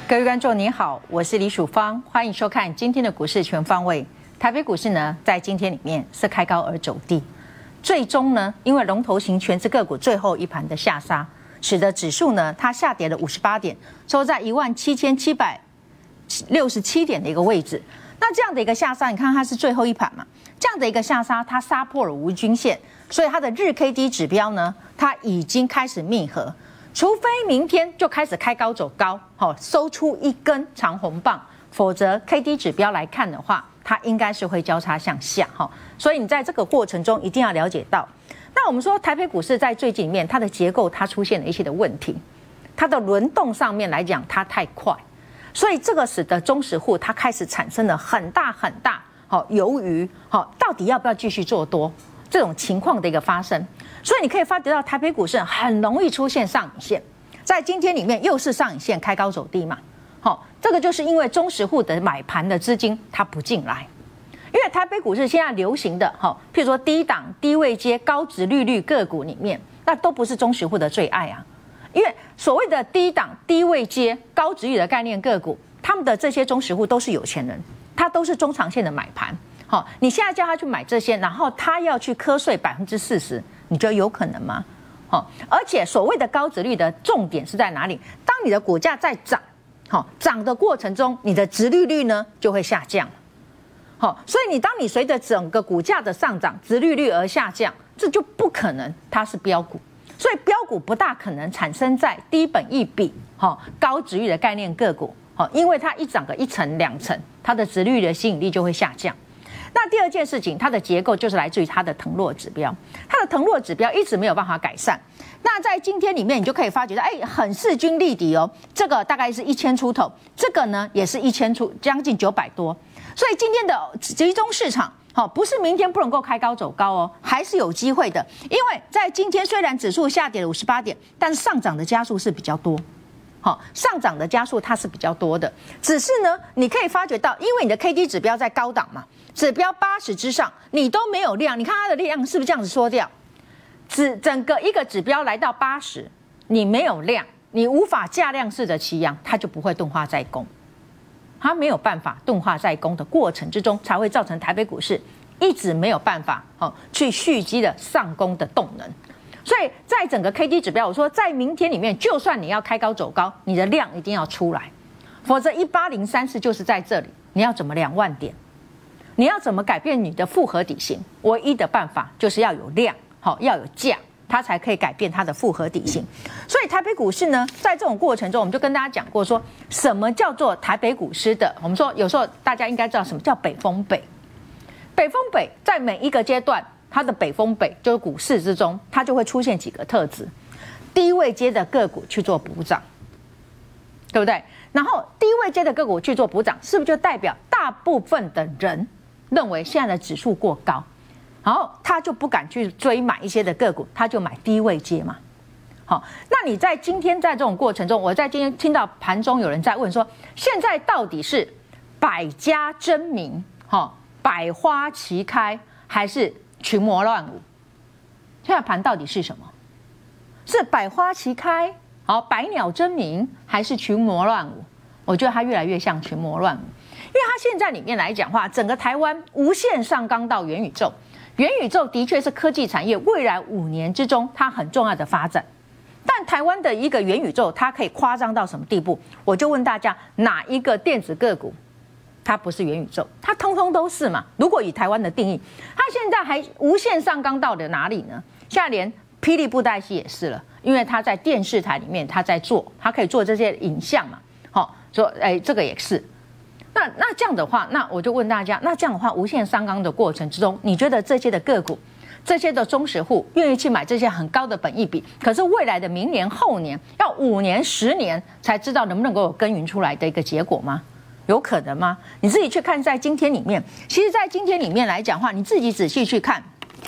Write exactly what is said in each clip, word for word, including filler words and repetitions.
各位观众你好，我是李曙芳，欢迎收看今天的股市全方位。台北股市呢，在今天里面是开高而走低，最终呢，因为龙头型全指个股最后一盘的下杀，使得指数呢它下跌了五十八点，收在一万七千七百六十七点的一个位置。那这样的一个下杀，你看它是最后一盘嘛，这样的一个下杀，它杀破了五日均线，所以它的日 K D 指标呢，它已经开始密合。除非明天就开始开高走高，好收出一根长红棒，否则 K D 指标来看的话，它应该是会交叉向下哈。所以你在这个过程中一定要了解到，那我们说台北股市在最近里面它的结构它出现了一些的问题，它的轮动上面来讲它太快，所以这个使得中实户它开始产生了很大很大好由于好到底要不要继续做多这种情况的一个发生。所以你可以发觉到台北股市很容易出现上影线，在今天里面又是上影线开高走低嘛，好，这个就是因为中实户的买盘的资金它不进来，因为台北股市现在流行的哈，譬如说低档低位阶高殖利率个股里面，那都不是中实户的最爱啊，因为所谓的低档低位阶高殖利率的概念个股，他们的这些中实户都是有钱人，他都是中长线的买盘，好，你现在叫他去买这些，然后他要去瞌睡百分之四十。你觉得有可能吗？好，而且所谓的高殖率的重点是在哪里？当你的股价在涨，好涨的过程中，你的殖利率呢就会下降。好，所以你当你随着整个股价的上涨，殖利率而下降，这就不可能它是标股。所以标股不大可能产生在低本益比、好高殖率的概念个股。好，因为它一涨个一层两层，它的殖利率的吸引力就会下降。那第二件事情，它的结构就是来自于它的腾落指标，它的腾落指标一直没有办法改善。那在今天里面，你就可以发觉到，哎，很势均力敌哦。这个大概是一千出头，这个呢也是一千出，将近九百多。所以今天的集中市场，好，不是明天不能够开高走高哦，还是有机会的。因为在今天虽然指数下跌了五十八点，但是上涨的加速是比较多。好，上涨的加速它是比较多的，只是呢，你可以发觉到，因为你的 K D 指标在高档嘛，指标八十之上，你都没有量，你看它的量是不是这样子缩掉？指整个一个指标来到八十，你没有量，你无法价量式的齐扬，它就不会钝化再攻，它没有办法钝化再攻的过程之中，才会造成台北股市一直没有办法哦去蓄积的上攻的动能。所以在整个 K D 指标，我说在明天里面，就算你要开高走高，你的量一定要出来，否则一八零三四就是在这里，你要怎么两万点？你要怎么改变你的复合底型？唯一的办法就是要有量，好，要有价，它才可以改变它的复合底型。所以台北股市呢，在这种过程中，我们就跟大家讲过说，什么叫做台北股市的？我们说有时候大家应该知道什么叫北风北，北风北在每一个阶段。它的北风北就是股市之中，它就会出现几个特质：低位阶的个股去做补涨，对不对？然后低位阶的个股去做补涨，是不是就代表大部分的人认为现在的指数过高，然后他就不敢去追买一些的个股，他就买低位阶嘛？好，那你在今天在这种过程中，我在今天听到盘中有人在问说，现在到底是百家争鸣，哈，百花齐开，还是群魔乱舞？现在盘到底是什么？是百花齐开，好，百鸟争鸣，还是群魔乱舞？我觉得它越来越像群魔乱舞，因为它现在里面来讲话，整个台湾无限上纲到元宇宙，元宇宙的确是科技产业未来五年之中它很重要的发展。但台湾的一个元宇宙，它可以夸张到什么地步？我就问大家，哪一个电子个股？它不是元宇宙，它通通都是嘛。如果以台湾的定义，它现在还无限上纲到了哪里呢？现在连霹雳布袋戏也是了，因为它在电视台里面，它在做，它可以做这些影像嘛。好，说哎，这个也是。那那这样的话，那我就问大家，那这样的话，无限上纲的过程之中，你觉得这些的个股，这些的中实户愿意去买这些很高的本益比，可是未来的明年、后年要五年、十年才知道能不能够有耕耘出来的一个结果吗？有可能吗？你自己去看，在今天里面，其实，在今天里面来讲话，你自己仔细去看，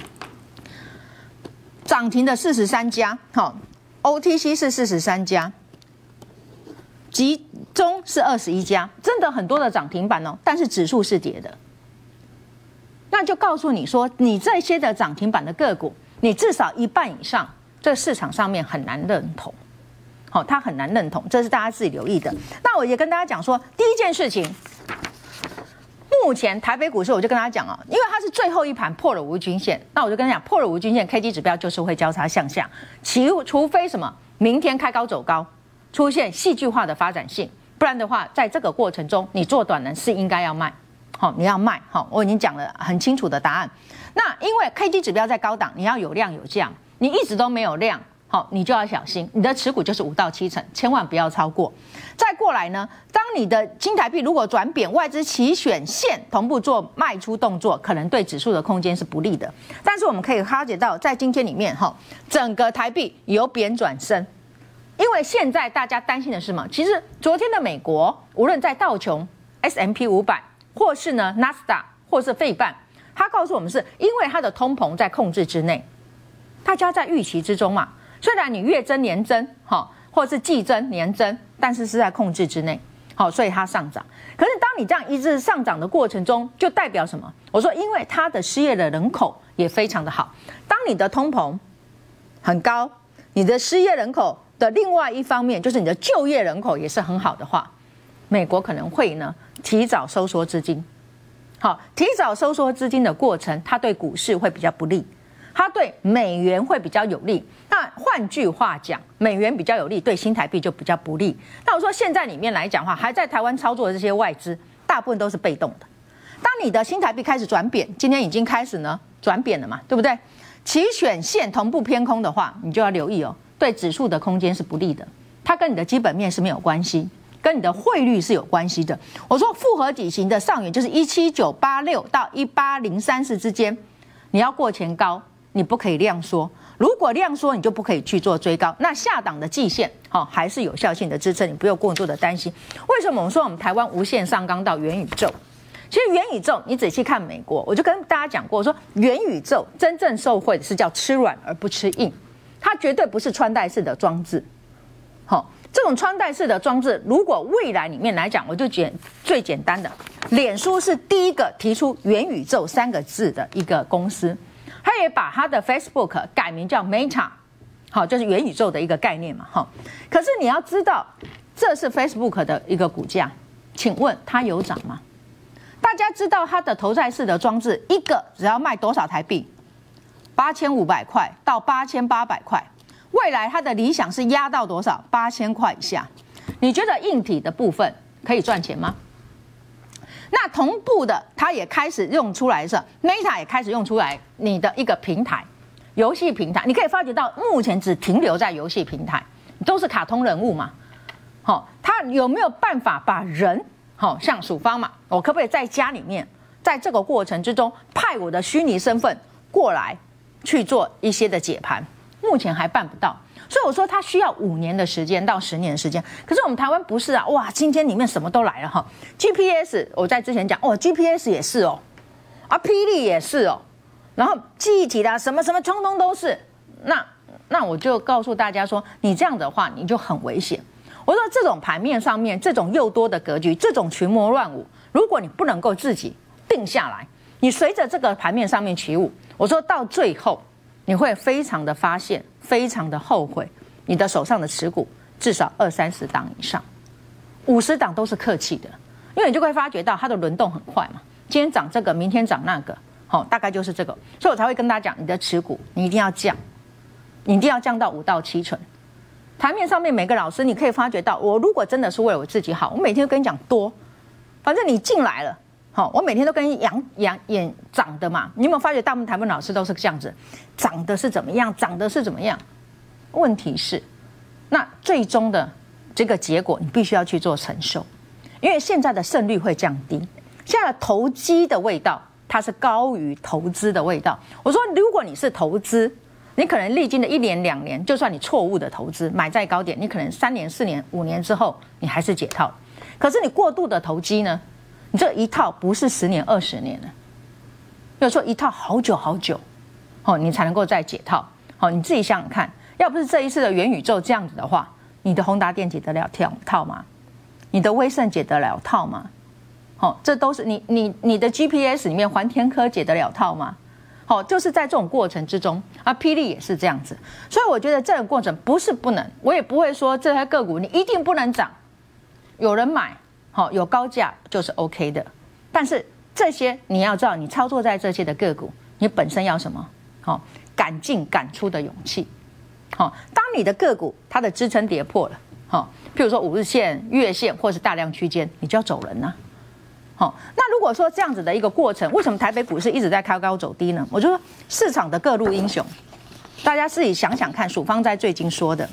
涨停的四十三家，好 ，O T C 是四十三家，集中是二十一家，真的很多的涨停板哦，但是指数是跌的，那就告诉你说，你这些的涨停板的个股，你至少一半以上，这市场上面很难认同。 好，他很难认同，这是大家自己留意的。那我也跟大家讲说，第一件事情，目前台北股市我就跟大家讲啊，因为它是最后一盘破了五日均线，那我就跟他讲，破了五日均线 ，K D 指标就是会交叉向下，除除非什么，明天开高走高，出现戏剧化的发展性，不然的话，在这个过程中，你做短人是应该要卖，好，你要卖，好，我已经讲了很清楚的答案。那因为 K D 指标在高档，你要有量有价，你一直都没有量。好，你就要小心，你的持股就是五到七成，千万不要超过。再过来呢，当你的新台币如果转贬，外资期选线同步做卖出动作，可能对指数的空间是不利的。但是我们可以哈解到，在今天里面哈，整个台币由贬转升，因为现在大家担心的是什么？其实昨天的美国，无论在道琼、S M P 五百，或是呢纳斯达，或是费半，它告诉我们是因为它的通膨在控制之内，大家在预期之中嘛。虽然你月增年增，哈，或是季增年增，但是是在控制之内，好，所以它上涨。可是当你这样一直上涨的过程中，就代表什么？我说，因为它的失业的人口也非常的好。当你的通膨很高，你的失业人口的另外一方面就是你的就业人口也是很好的话，美国可能会呢提早收缩资金。好，提早收缩资金的过程，它对股市会比较不利。它对美元会比较有利，那换句话讲，美元比较有利，对新台币就比较不利。那我说现在里面来讲的话，还在台湾操作的这些外资，大部分都是被动的。当你的新台币开始转贬，今天已经开始呢转贬了嘛，对不对？期选线同步偏空的话，你就要留意哦，对指数的空间是不利的。它跟你的基本面是没有关系，跟你的汇率是有关系的。我说复合底型的上缘就是一七九八六到一八零三四之间，你要过前高。你不可以量缩，如果量缩，你就不可以去做追高。那下档的季线，好、哦、还是有效性的支撑，你不用过度的担心。为什么我们说我们台湾无限上纲到元宇宙？其实元宇宙，你仔细看美国，我就跟大家讲过，我说元宇宙真正受惠的是叫吃软而不吃硬，它绝对不是穿戴式的装置。好、哦，这种穿戴式的装置，如果未来里面来讲，我就简最简单的，脸书是第一个提出元宇宙三个字的一个公司。他也把他的 Facebook 改名叫 Meta， 好，就是元宇宙的一个概念嘛，哈。可是你要知道，这是 Facebook 的一个股价，请问它有涨吗？大家知道它的头戴式的装置一个只要卖多少台币？八千五百块到八千八百块，未来它的理想是压到多少？八千块以下。你觉得硬体的部分可以赚钱吗？那同步的，它也开始用出来的时候 ，Meta 也开始用出来你的一个平台，游戏平台，你可以发觉到目前只停留在游戏平台，都是卡通人物嘛。好、哦，它有没有办法把人，好、哦、像曙芳嘛，我可不可以在家里面，在这个过程之中派我的虚拟身份过来去做一些的解盘？目前还办不到。所以我说它需要五年的时间到十年的时间，可是我们台湾不是啊，哇，今天里面什么都来了哈 ，G P S 我在之前讲，哦 ，G P S 也是哦，啊，霹雳也是哦，然后记忆体啦，什么什么通通都是，那那我就告诉大家说，你这样的话你就很危险。我说这种盘面上面这种又多的格局，这种群魔乱舞，如果你不能够自己定下来，你随着这个盘面上面起舞，我说到最后。你会非常的发现，非常的后悔，你的手上的持股至少二三十档以上，五十档都是客气的，因为你就会发觉到它的轮动很快嘛，今天涨这个，明天涨那个，好、哦，大概就是这个，所以我才会跟大家讲，你的持股你一定要降，你一定要降到五到七成。台面上面每个老师，你可以发觉到，我如果真的是为了我自己好，我每天都跟你讲多，反正你进来了。好，我每天都跟你养养演涨的嘛，你有没有发觉大部分台湾老师都是这样子，涨的是怎么样，涨的是怎么样？问题是，那最终的这个结果你必须要去做承受，因为现在的胜率会降低，现在的投机的味道它是高于投资的味道。我说，如果你是投资，你可能历经了一年两年，就算你错误的投资买在高点，你可能三年四年五年之后你还是解套，可是你过度的投机呢？你这一套不是十年二十年了，有时候一套好久好久，哦，你才能够再解套。哦，你自己想想看，要不是这一次的元宇宙这样子的话，你的宏达电解得了套吗？你的威盛解得了套吗？哦，这都是你你你的 G P S 里面环天科解得了套吗？ 好，就是在这种过程之中啊，霹雳也是这样子，所以我觉得这个过程不是不能，我也不会说这些个股你一定不能涨，有人买，好，有高价就是 OK 的。但是这些你要知道，你操作在这些的个股，你本身要什么？好，敢进敢出的勇气。好，当你的个股它的支撑跌破了，好，譬如说五日线、月线或是大量区间，你就要走人了。好，那如果说这样子的一个过程，为什么台北股市一直在开高走低呢？我就说市场的各路英雄，大家自己想想看，曙芳在最近说的，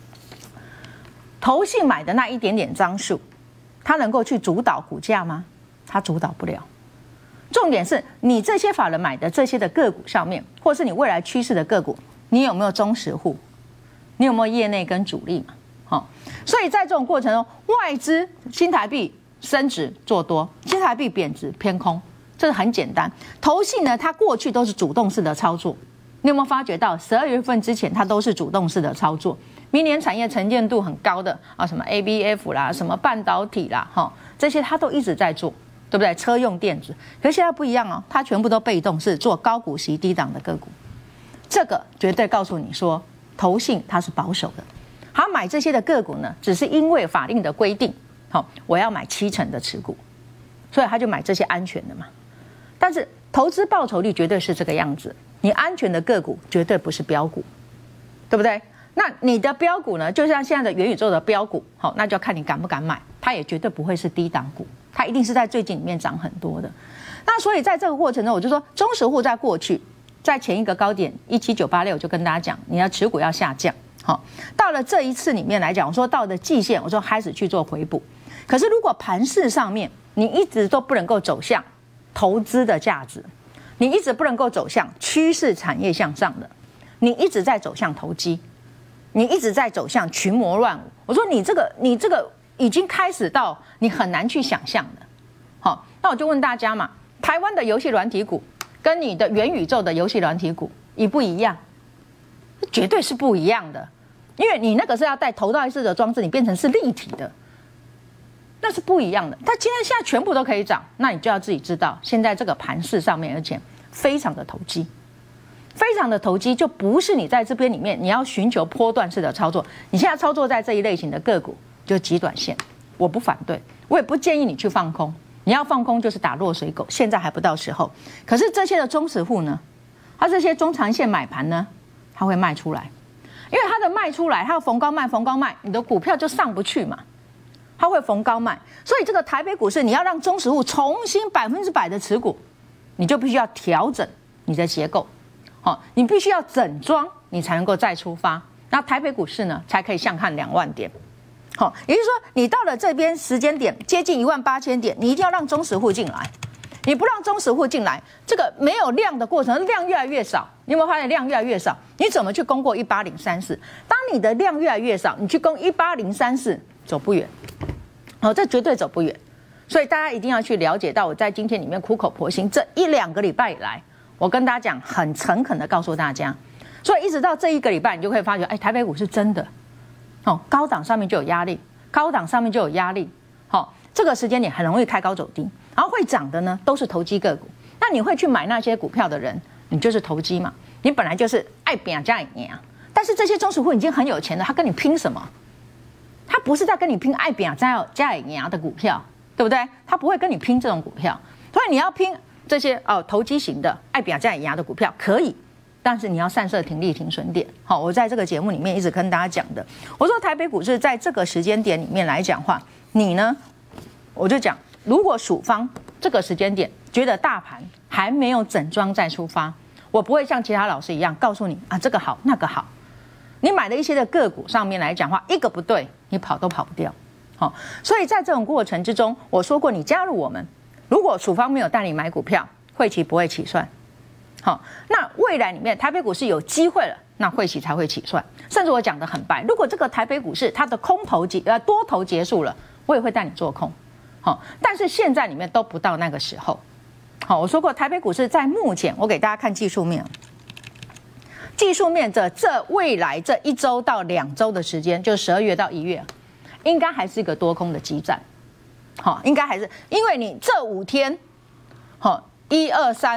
投信买的那一点点张数，它能够去主导股价吗？它主导不了。重点是你这些法人买的这些的个股上面，或是你未来趋势的个股，你有没有中实户？你有没有业内跟主力嘛？好，所以在这种过程中，外资新台币升值做多，新台币贬值偏空，这个很简单。投信呢，它过去都是主动式的操作，你有没有发觉到十二月份之前它都是主动式的操作？明年产业沉淀度很高的啊，什么 A B F 啦，什么半导体啦，哈，这些它都一直在做，对不对？车用电子，可是现在不一样哦，它全部都被动是做高股息低档的个股，这个绝对告诉你说，投信它是保守的，它买这些的个股呢，只是因为法令的规定。好，我要买七成的持股，所以他就买这些安全的嘛。但是投资报酬率绝对是这个样子，你安全的个股绝对不是标股，对不对？那你的标股呢，就像现在的元宇宙的标股，好，那就要看你敢不敢买，它也绝对不会是低档股，它一定是在最近里面涨很多的。那所以在这个过程中，我就说中实户在过去，在前一个高点一七九八六，就跟大家讲，你的持股要下降。好，到了这一次里面来讲，我说到了季线，我说开始去做回补。可是如果盘势上面你一直都不能够走向投资的价值，你一直不能够走向趋势产业向上的，你一直在走向投机，你一直在走向群魔乱舞，我说你这个你这个已经开始到你很难去想象的。好，那我就问大家嘛，台湾的游戏软体股跟你的元宇宙的游戏软体股一不一样？绝对是不一样的，因为你那个是要带头戴式的装置，你变成是立体的。那是不一样的，它今天现在全部都可以涨，那你就要自己知道，现在这个盘势上面，而且非常的投机，非常的投机，就不是你在这边里面你要寻求波段式的操作。你现在操作在这一类型的个股，就极短线，我不反对，我也不建议你去放空。你要放空就是打落水狗，现在还不到时候。可是这些的中实户呢，它这些中长线买盘呢，它会卖出来，因为它的卖出来，它要逢高卖，逢高卖，你的股票就上不去嘛。它会逢高卖，所以这个台北股市你要让中实户重新百分之百的持股，你就必须要调整你的结构，好，你必须要整装，你才能够再出发。那台北股市呢，才可以向看两万点，好，也就是说，你到了这边时间点接近一万八千点，你一定要让中实户进来，你不让中实户进来，这个没有量的过程，量越来越少。你有没有发现量越来越少？你怎么去攻过一八零三四？当你的量越来越少，你去攻一八零三四，走不远。好，这绝对走不远，所以大家一定要去了解到，我在今天里面苦口婆心，这一两个礼拜以来，我跟大家讲，很诚恳的告诉大家，所以一直到这一个礼拜，你就会发觉，哎，台北股是真的，哦，高档上面就有压力，高档上面就有压力，好、哦，这个时间点很容易开高走低，然后会涨的呢都是投机个股，那你会去买那些股票的人，你就是投机嘛，你本来就是爱拼加赢，但是这些中实户已经很有钱了，他跟你拼什么？他不是在跟你拼爱拼加加赢的股票，对不对？他不会跟你拼这种股票，所以你要拼这些哦投机型的爱拼加赢的股票可以，但是你要散射停利停损点。好，我在这个节目里面一直跟大家讲的，我说台北股市在这个时间点里面来讲话，你呢，我就讲，如果属方这个时间点觉得大盘还没有整装再出发，我不会像其他老师一样告诉你啊这个好那个好。你买的一些的个股上面来讲话，一个不对，你跑都跑不掉。好，所以在这种过程之中，我说过，你加入我们，如果属方没有带你买股票，会期不会起算。好，那未来里面台北股市有机会了，那会期才会起算。甚至我讲的很白，如果这个台北股市它的空头结呃多头结束了，我也会带你做空。好，但是现在里面都不到那个时候。好，我说过台北股市在目前，我给大家看技术面。技术面的这未来这一周到两周的时间，就十二月到一月，应该还是一个多空的激战。好，应该还是因为你这五天，好，一二三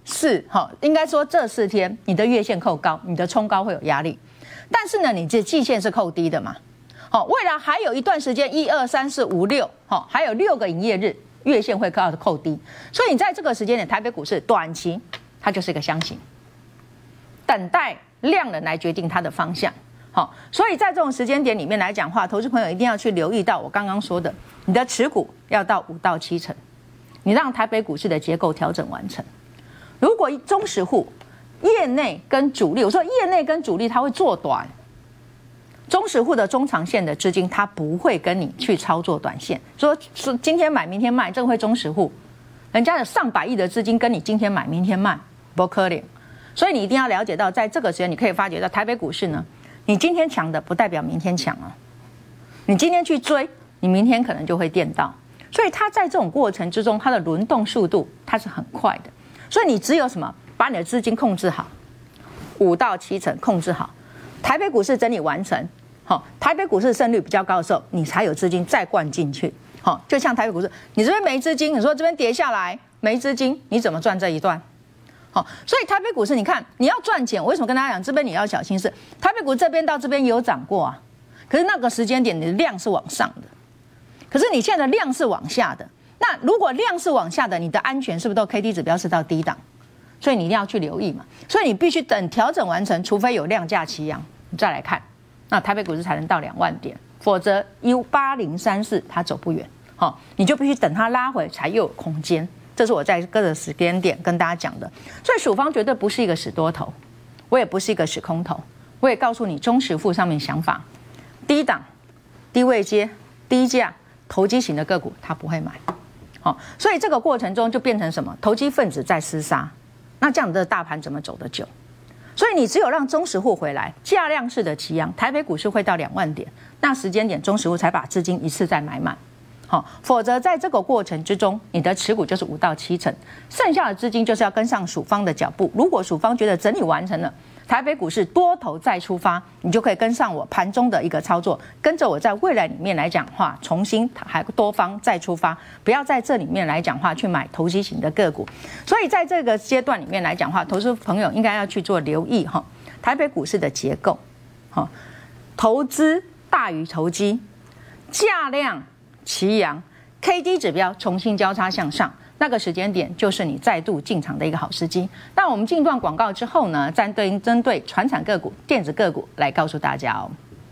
四，哈，应该说这四天你的月线扣高，你的冲高会有压力，但是呢，你这季线是扣低的嘛，好，未来还有一段时间，一二三四五六，好，还有六个营业日，月线会靠扣低，所以你在这个时间点，台北股市短期它就是一个箱型，等待量能来决定它的方向。好，所以在这种时间点里面来讲话，投资朋友一定要去留意到我刚刚说的，你的持股要到五到七成，你让台北股市的结构调整完成。如果中实户、业内跟主力，我说业内跟主力他会做短，中实户的中长线的资金他不会跟你去操作短线，说说今天买明天卖，这个会中实户，人家有上百亿的资金跟你今天买明天卖，不可能。所以你一定要了解到，在这个时间你可以发觉到台北股市呢。你今天强的不代表明天强啊，你今天去追，你明天可能就会电到，所以它在这种过程之中，它的轮动速度它是很快的，所以你只有什么，把你的资金控制好，五到七成控制好，台北股市整理完成，好，台北股市胜率比较高的时候，你才有资金再灌进去，好，就像台北股市，你这边没资金，你说这边跌下来没资金，你怎么赚这一段？好，所以台北股市，你看你要赚钱，我为什么跟大家讲这边你要小心？是台北股这边到这边也有涨过啊，可是那个时间点你的量是往上的，可是你现在的量是往下的。那如果量是往下的，你的安全是不是都 K D 指标是到低档？所以你一定要去留意嘛。所以你必须等调整完成，除非有量价齐扬，你再来看，那台北股市才能到两万点，否则一八零三四它走不远。好，你就必须等它拉回才又有空间。这是我在各个时间点跟大家讲的，所以属方绝对不是一个死多头，我也不是一个死空头，我也告诉你中实户上面想法，低档、低位接、低价、投机型的个股他不会买，好，所以这个过程中就变成什么？投机分子在厮杀，那这样的大盘怎么走得久？所以你只有让中实户回来，价量式的齐扬，台北股市会到两万点，那时间点中实户才把资金一次再买满。好，否则在这个过程之中，你的持股就是五到七成，剩下的资金就是要跟上属方的脚步。如果属方觉得整理完成了，台北股市多头再出发，你就可以跟上我盘中的一个操作，跟着我在未来里面来讲话，重新还多方再出发，不要在这里面来讲话去买投机型的个股。所以在这个阶段里面来讲话，投资朋友应该要去做留意哈，台北股市的结构，哈，投资大于投机，价量齐扬 ，K D 指标重新交叉向上，那个时间点就是你再度进场的一个好时机。那我们进段广告之后呢，再对针对传产个股、电子个股来告诉大家哦。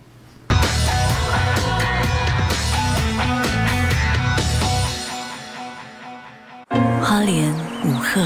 花莲五鹤，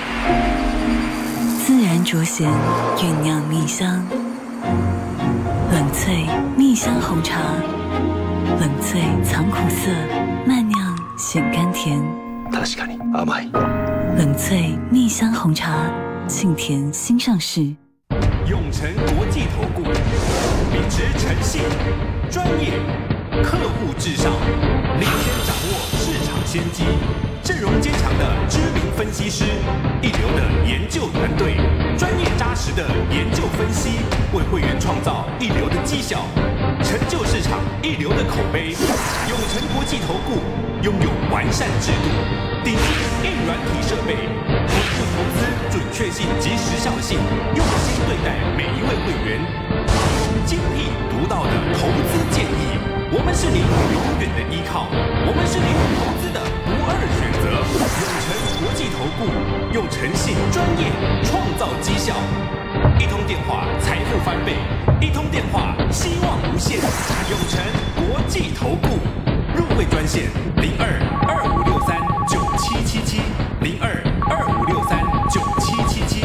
自然竹弦酝酿蜜香，冷萃蜜香红茶。冷萃藏苦涩，慢酿显甘甜。 確かに甘い。 冷萃蜜香红茶，沁甜新上市。 永诚国际投顾，秉持诚信、专业、客户至上，领先掌握市场先机，阵容坚强的知名分析师，一流的研究团队，专业扎实的研究分析，为会员创造一流的绩效。成就市场一流的口碑，永诚国际投顾拥有完善制度，顶级硬软体设备，投顾投资准确性及时效性，用心对待每一位会员，提供精辟独到的投资建议。我们是您永远的依靠，我们是您投资的不二选择。永诚国际投顾用诚信、专业创造绩效。一通电话，财富翻倍；一通电话，希望无限。永诚国际投顾入会专线零二二五六三九七七七零二二五六三九七七七。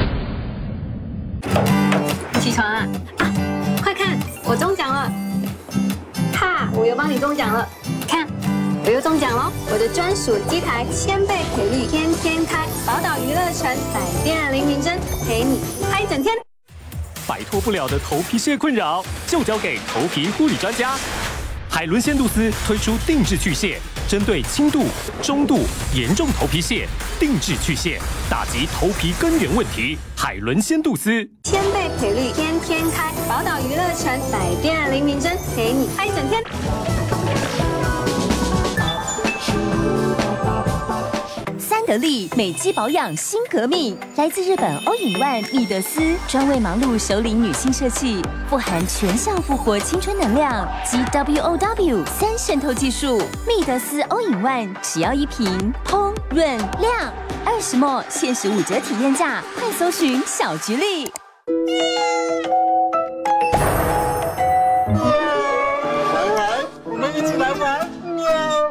起床啊啊！快看，我中奖了！哈，我又帮你中奖了！看，我又中奖喽！我的专属机台千倍赔率天天开，宝岛娱乐城百变林明珍陪你嗨一整天。 摆脱不了的头皮屑困扰，就交给头皮护理专家。海伦仙度丝推出定制去屑，针对轻度、中度、严重头皮屑，定制去屑，打击头皮根源问题。海伦仙度丝， 千倍赔率天天开，宝岛娱乐城百变林明珍陪你嗨一整天。 三得利，美肌保养新革命，来自日本欧隐万蜜德斯，专为忙碌首领女性设计，富含全效复活青春能量及 W O W 三渗透技术。蜜德斯欧隐万只要一瓶，通润亮，二十末限时五折体验价，快搜寻小菊丽。 玩玩，我们一起来玩，喵！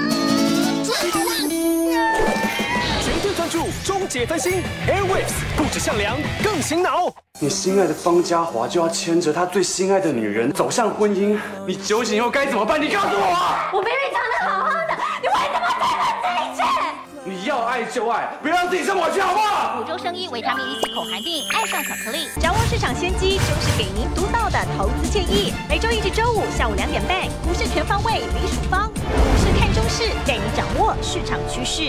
绝对专注，终结分心 ，Airwaves 不止向良，更醒脑。 你心爱的方嘉华就要牵着他最心爱的女人走向婚姻，你酒醒后该怎么办？你告诉我啊！ 我明明长得好好的，你为什么对我这一切？ 你要爱就爱，不要让自己生活去，好不好？ 五洲生医维他命 E C 口含定，爱上巧克力，掌握市场先机，就是给您独到的投资建议。每周一至周五下午两点半，股市全方位，李曙芳，股市看中市，带你掌握市场趋势。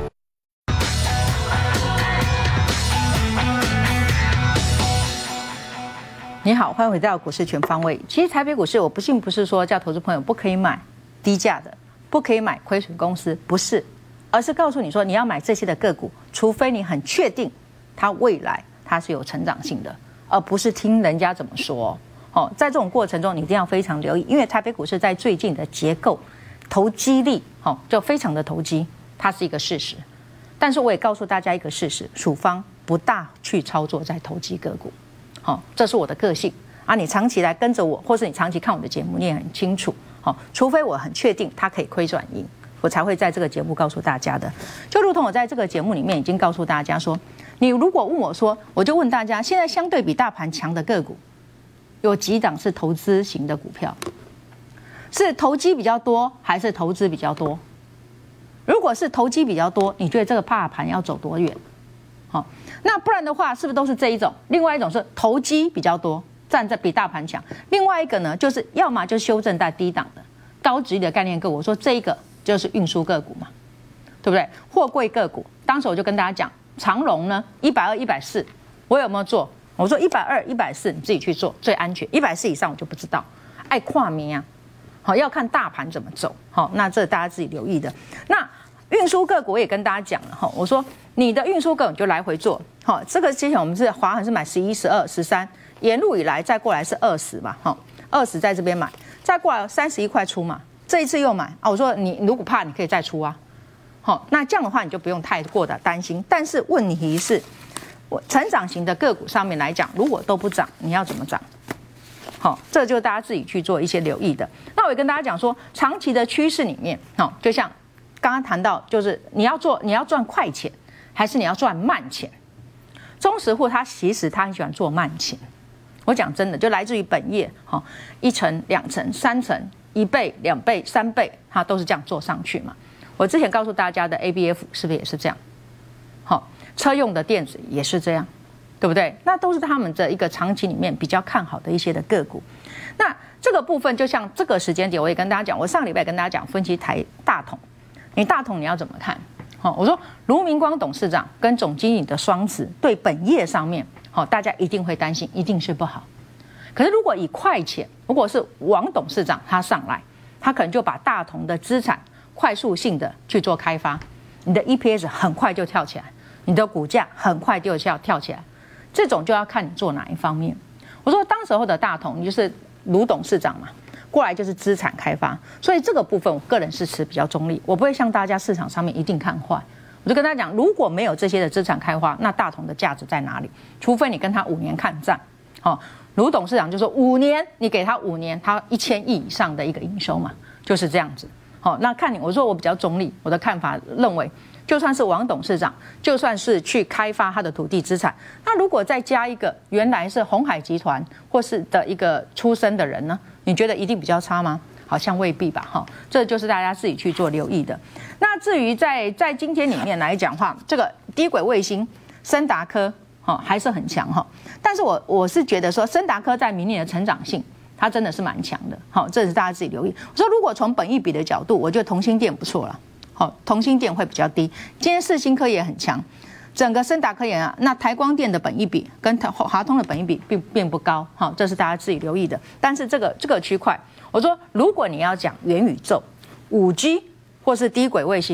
你好，欢迎回到股市全方位。其实台北股市，我不信不是说叫投资朋友不可以买低价的，不可以买亏损公司，不是，而是告诉你说你要买这些的个股，除非你很确定它未来它是有成长性的，而不是听人家怎么说。哦，在这种过程中，你一定要非常留意，因为台北股市在最近的结构、投机力，哦，就非常的投机，它是一个事实。但是我也告诉大家一个事实，属方不大去操作在投机个股。好，这是我的个性啊！你长期来跟着我，或是你长期看我的节目，你也很清楚。好，除非我很确定它可以亏转盈，我才会在这个节目告诉大家的。就如同我在这个节目里面已经告诉大家说，你如果问我说，我就问大家，现在相对比大盘强的个股，有几档是投资型的股票？是投机比较多，还是投资比较多？如果是投机比较多，你觉得这个大盘要走多远？好，那不然的话，是不是都是这一种？另外一种是投机比较多，站在比大盘强；另外一个呢，就是要么就修正在低档的高殖利的概念个股。我说这一个就是运输个股嘛，对不对？货柜个股，当时我就跟大家讲，长荣呢一百二、一百四，我有没有做？我说一百二、一百四你自己去做最安全，一百四以上我就不知道。爱跨名啊，好要看大盘怎么走。好，那这大家自己留意的。那运输个股我也跟大家讲了哈，我说你的运输个股你就来回做，好，这个之前我们是华航是买十一、十二、十三，沿路以来再过来是二十嘛，哈，二十在这边买，再过来三十一块出嘛，这一次又买啊，我说你如果怕你可以再出啊，好，那这样的话你就不用太过的担心，但是问题是，我成长型的个股上面来讲，如果都不涨，你要怎么涨？好，这就大家自己去做一些留意的。那我也跟大家讲说，长期的趋势里面，好，就像刚刚谈到，就是你要做，你要赚快钱，还是你要赚慢钱？中实户他其实他很喜欢做慢钱。我讲真的，就来自于本业，哈，一层、两层、三层、一倍、两倍、三倍，它都是这样做上去嘛。我之前告诉大家的 A B F 是不是也是这样？好，车用的电子也是这样，对不对？那都是他们的一个长期里面比较看好的一些的个股。那这个部分就像这个时间点，我也跟大家讲，我上礼拜跟大家讲分析台大同。你大同你要怎么看？好，我说卢明光董事长跟总经理的双持对本业上面，好，大家一定会担心，一定是不好。可是如果以快钱，如果是王董事长他上来，他可能就把大同的资产快速性的去做开发，你的 E P S 很快就跳起来，你的股价很快就要跳起来，这种就要看你做哪一方面。我说当时候的大同，你就是卢董事长嘛。过来就是资产开发，所以这个部分我个人是持比较中立，我不会像大家市场上面一定看坏。我就跟大家讲，如果没有这些的资产开发，那大同的价值在哪里？除非你跟他五年看战，好，卢董事长就说五年，你给他五年，他一千亿以上的一个营收嘛，就是这样子。好，那看你，我说我比较中立，我的看法认为，就算是王董事长，就算是去开发他的土地资产，那如果再加一个原来是鸿海集团或是的一个出身的人呢？你觉得一定比较差吗？好像未必吧，哈，这就是大家自己去做留意的。那至于在在今天里面来讲话，这个低轨卫星森达科，哈，还是很强哈。但是我我是觉得说，森达科在明年的成长性，它真的是蛮强的，好，这是大家自己留意。我说如果从本益比的角度，我觉得同心电不错了，好，同心电会比较低。今天世新科也很强。整个森达科研啊，那台光电的本益比跟华通的本益比并并不高，好，这是大家自己留意的。但是这个这个区块，我说如果你要讲元宇宙、五 G 或是低轨卫星，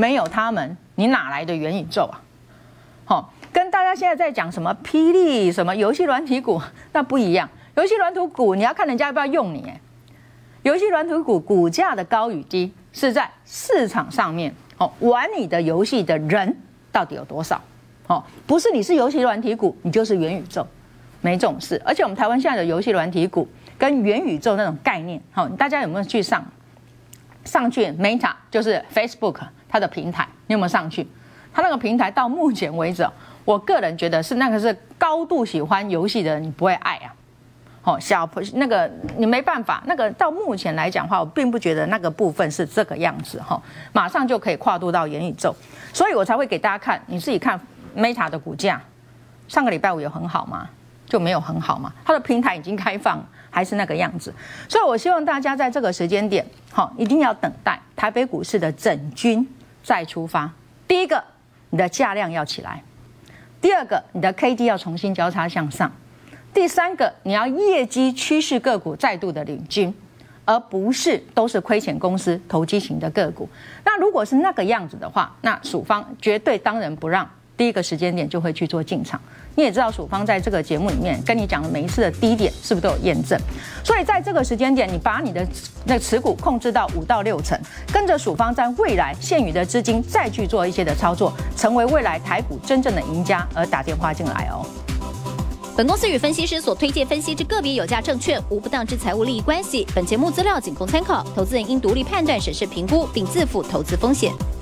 没有他们，你哪来的元宇宙啊？好、哦，跟大家现在在讲什么霹雳什么游戏软体股，那不一样。游戏软体股你要看人家要不要用你，哎，游戏软体股股价的高与低是在市场上面，哦，玩你的游戏的人到底有多少？哦，不是你是游戏软体股，你就是元宇宙，没这种事。而且我们台湾现在的游戏软体股跟元宇宙那种概念，好、哦，大家有没有去上上去 Meta 就是 Facebook 它的平台，你有没有上去？它那个平台到目前为止，我个人觉得是那个是高度喜欢游戏的人，你不会爱啊。哦，小那个你没办法，那个到目前来讲的话，我并不觉得那个部分是这个样子哈、哦，马上就可以跨度到元宇宙，所以我才会给大家看，你自己看 Meta 的股价，上个礼拜五有很好吗？就没有很好嘛，它的平台已经开放，还是那个样子，所以我希望大家在这个时间点，好、哦，一定要等待台北股市的整军再出发。第一个，你的价量要起来；第二个，你的 K D 要重新交叉向上；第三个，你要业绩趋势个股再度的领军，而不是都是亏钱公司、投机型的个股。那如果是那个样子的话，那属方绝对当仁不让，第一个时间点就会去做进场。你也知道，属方在这个节目里面跟你讲的每一次的低点是不是都有验证？所以在这个时间点，你把你的那持股控制到五到六成，跟着属方在未来现有的资金再去做一些的操作，成为未来台股真正的赢家，而打电话进来哦。 本公司与分析师所推荐分析之个别有价证券无不当之财务利益关系。本节目资料仅供参考，投资人应独立判断、审视、评估，并自负投资风险。